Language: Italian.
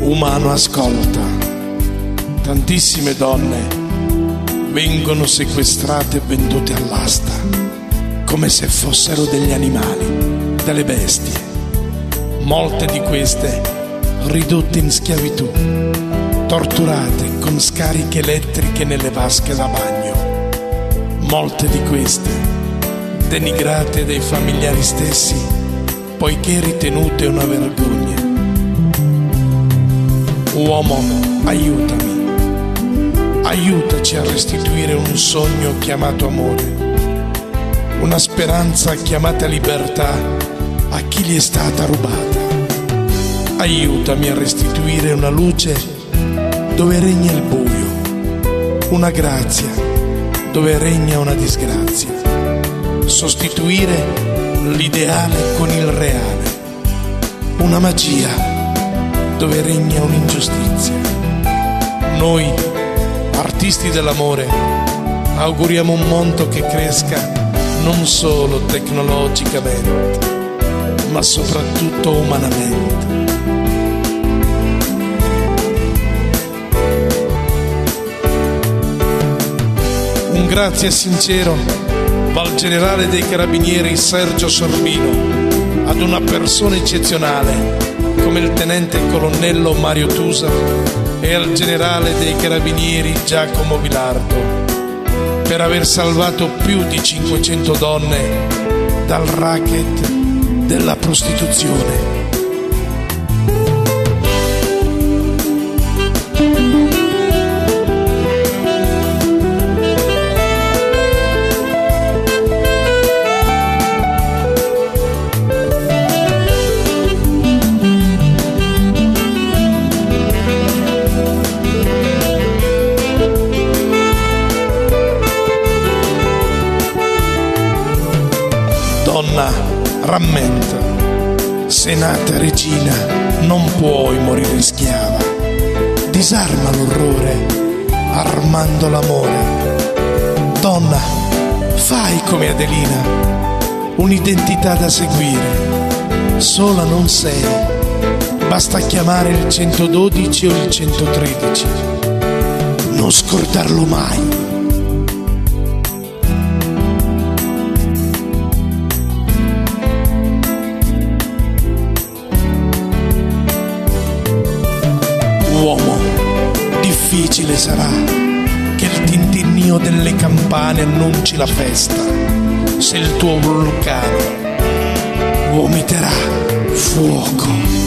Umano, ascolta. Tantissime donne vengono sequestrate e vendute all'asta, come se fossero degli animali, delle bestie. Molte di queste ridotte in schiavitù, torturate con scariche elettriche nelle vasche da bagno. Molte di queste denigrate dai familiari stessi, poiché ritenute una vergogna. Uomo, aiutami, aiutaci a restituire un sogno chiamato amore, una speranza chiamata libertà a chi gli è stata rubata. Aiutami a restituire una luce dove regna il buio, una grazia dove regna una disgrazia, sostituire l'ideale con il reale, una magia dove regna un'ingiustizia. Noi, artisti dell'amore, auguriamo un mondo che cresca non solo tecnologicamente, ma soprattutto umanamente. Un grazie sincero va al generale dei carabinieri Sergio Sorbino, ad una persona eccezionale come il tenente colonnello Mario Tusa e al generale dei carabinieri Giacomo Vilardo per aver salvato più di 500 donne dal racket della prostituzione. Donna, rammenta, sei nata regina, non puoi morire schiava. Disarma l'orrore, armando l'amore. Donna, fai come Adelina, un'identità da seguire. Sola non sei, basta chiamare il 112 o il 113. Non scordarlo mai. Uomo, difficile sarà che il tintinnio delle campane annunci la festa, se il tuo vulcano vomiterà fuoco.